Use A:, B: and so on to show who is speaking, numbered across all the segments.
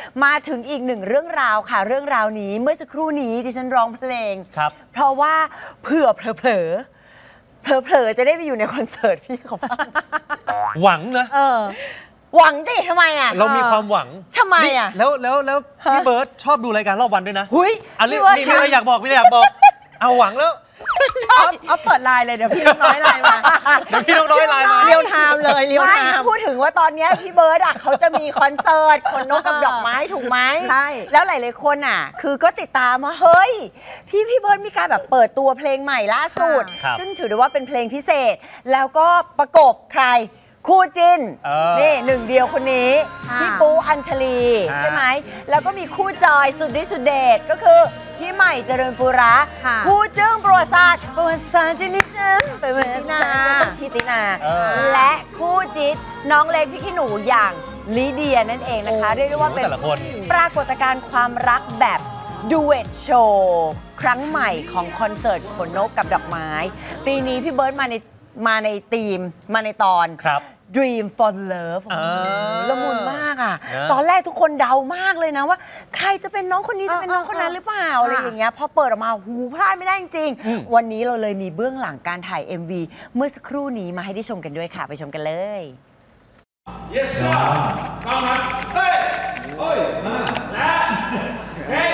A: มาถึงอีกหนึ่งเรื่องราวค่ะเรื่องราวนี้เมื่อสักครู่นี้ดิฉันร้องเพลงเพราะว่าเผื่อเผลอจะได้ไปอยู่ในคอนเสิร์ตพี่เขาบ้าง
B: หวังนะ
A: หวังดิทำไมอ่ะ
B: เรามีความหวัง
A: ทำไมอ่ะ
B: แล้วพี่เบิร์ตชอบดูรายการรอบวันด้วยนะ
A: หุ้ย
B: นี่เราอยากบอกเอาหวังแล้ว
C: เอาเปิดไลน์เลยเดี๋ยวพี่น้องน้อยไลน์มา
B: เรี
C: ยวไทม์เลยเรียวไทม์
A: พูดถึงว่าตอนนี้พี่เบิร์ดอ่ะเขาจะมีคอนเสิร์ตคนนกกับดอกไม้ถูกไหม
C: ใช่
A: แล้วหลายๆคนอ่ะคือก็ติดตามว่าเฮ้ยพี่เบิร์ดมีการแบบเปิดตัวเพลงใหม่ล่าสุดซึ่งถือได้ว่าเป็นเพลงพิเศษแล้วก็ประกบใครคู่จิ้นนี่หนึ่งเดียวคนนี้พี่ปูอัญชลีใช่ไหมแล้วก็มีคู่จอยสุดฤทธิ์สุดเดชก็คือพี่ใหม่เจริญปุระคู่จึ้งประวัติศาสตร์จินิจึ้งเป็นพี่ตินาและคู่จิ๊ดน้องเล็กพี่ขี้หนูอย่างลิเดียนั่นเองนะคะเรียกได้ว่าเป็นปรากฏการณ์ความรักแบบดูเอทโชว์ครั้งใหม่ของคอนเสิร์ตขนนกกับดอกไม้ปีนี้พี่เบิร์ดมาในธีมมาในตอนDream for Love ละมุนมากอ่ะตอนแรกทุกคนเดามากเลยนะว่าใครจะเป็นน้องคนนี้จะเป็นน้องคนนั้นหรือเปล่าอะไรอย่างเงี้ยพอเปิดออกมาหูพลาดไม่ได้จริงๆวันนี้เราเลยมีเบื้องหลังการถ่าย MV เมื่อสักครู่นี้มาให้ได้ชมกันด้วยค่ะไปชมกันเลย
D: Yes sir ต้องครับเฮ้ยโอ้ยมาและเฮ้ย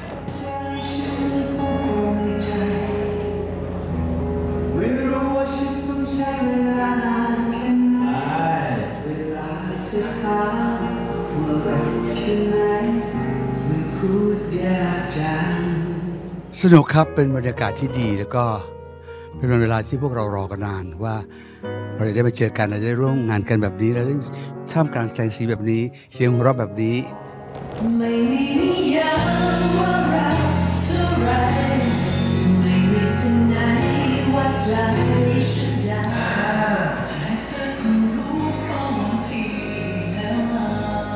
D: ไม่รู้ว่าฉันต้องใช้เวลานานแค่ไหนเวลาเธอถามว่ารักแค่ไหนมันพูดยากจัง
E: สนุกครับเป็นบรรยากาศที่ดีแล้วก็เป็นวันเวลาที่พวกเรารอกันนานว่าเราจะได้มาเจอกันเราจะได้ร่วมงานกันแบบนี้แล้วท่ามกลางแสงสีแบบนี้เสียงหัวเราะแบบนี้
D: ไม่มีนิยามว่ารักเท่าไรไม่มีสิ่งไหนว่าใจฉันได้ให้เธอคงรู้เพราะบางทีแล้วมา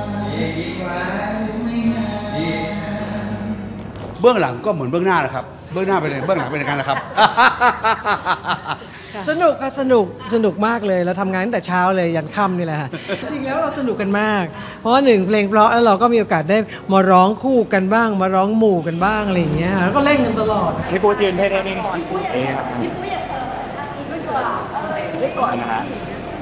E: เบื้องหลังก็เหมือนเบื้องหน้าแหละครับเบื้องหน้าเป็นเบื้องหลังเป็นอย่างนั้นแหละครับ
C: สนุกค่ะสนุกมากเลยเราทำงานตั้งแต่เช้าเลยยันค่ำนี่แหละค่ะจริงแล้วเราสนุกกันมากเพราะว่าหนึ่งเพลงเพราะแล้วเราก็มีโอกาสได้มาร้องคู่กันบ้างมาร้องหมู่กันบ้างอะไรอย่างเงี้ยแล้วก็เล่นกันตลอด
F: นี่พูดยืนเท่ๆนี่ครับนี่ก่อนนะฮะ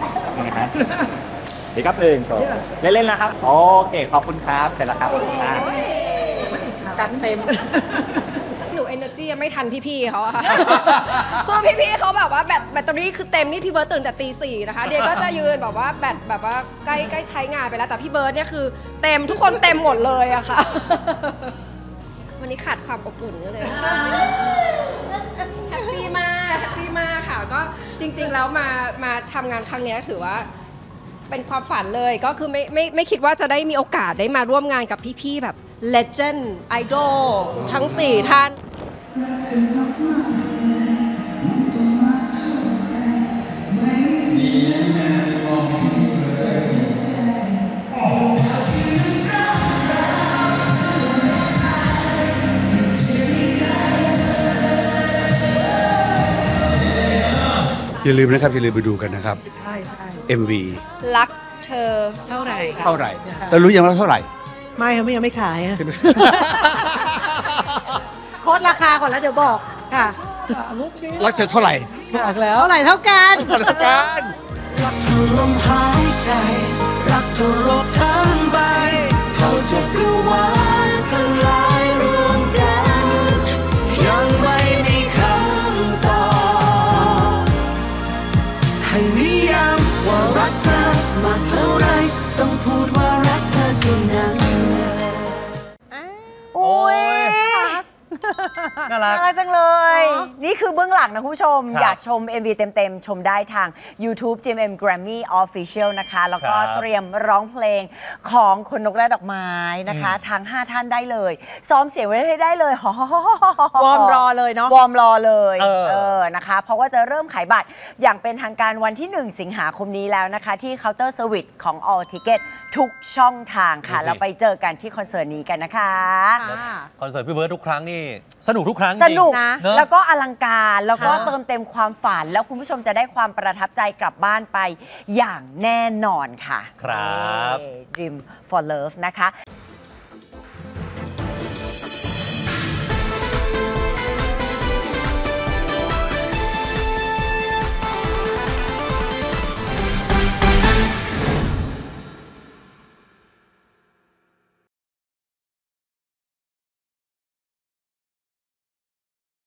F: ดีครับ1 2เล่นๆนะครับโอเคขอบคุณครับเสร็จแล้วครับ
C: กันเต็ม
G: หนู energy ไม่ทันพี่ๆเขาอะค่ะคือพี่ๆเขาแบบว่าแบตเตอรี่คือเต็มนี่พี่เบิร์ดตื่นแต่ตี 4นะคะเดียก็จะยืนแบบว่าแบตแบบว่าใกล้ใช้งานไปแล้วแต่พี่เบิร์ดเนี่ยคือเต็มทุกคนเต็มหมดเลยอะค่ะวันนี้ขาดความอบอุ่นก็เลยแฮปปี้มากค่ะก็จริงๆแล้วมาทำงานครั้งนี้ถือว่าเป็นความฝันเลยก็คือไม่คิดว่าจะได้มีโอกาสได้มาร่วมงานกับพี่ๆแบบLegend Idol ทั้ง4ท่าน
E: อย่าลืมนะครับอย่าลืมไปดูกันนะครับ
C: ใช่
E: MV
G: รักเธอ
C: เท่าไหร่
E: แล้วรู้ยังว่าเท่าไหร่
C: ไม่ค่ะยังไม่ขายโค้ดราคาก่อนแล้วเดี๋ยวบอกค่ะ
E: รักเธอเท่าไหร่
C: บอกแล้วเท่าไหร่เท่ากัน
D: รักเธอลมหายใจรักเธอโลกทั้งใบเท่าจักรวาลทลายรวมกันยังไม่มีคำตอบให้นิยามว่ารักเธอมากเท่าไรต้องพูดว่ารักเธอเท่านั้น
A: โอ้ย
B: น่ารัก
A: จังเลยนี่คือเบื้องหลังนะคุณผู้ชมอยากชม MV เต็มๆชมได้ทาง YouTube GMM Grammy Official นะคะแล้วก็เตรียมร้องเพลงของคนนกและดอกไม้นะคะทั้ง5ท่านได้เลยซ้อมเสียงไว้ให้ได้เลยว
C: อร์มรอเลยเนาะ
A: วอร์มรอเลยนะคะเพราะว่าจะเริ่มขายบัตรอย่างเป็นทางการวันที่1 สิงหาคมนี้แล้วนะคะที่เคาน์เตอร์เซอร์วิสของ All Ticket ทุกช่องทางค่ะแล้วไปเจอกันที่คอนเสิร์ตนี้กันนะคะ
B: คอนเสิร์ตพี่เบิร์ดทุกครั้งนี่สนุกทุกครั้ง
A: สนุกนะแล้วก็อลังการแล้วก็เติมเต็มความฝันแล้วคุณผู้ชมจะได้ความประทับใจกลับบ้านไปอย่างแน่นอนค่ะ
B: ครับ
A: Dream for Love นะคะ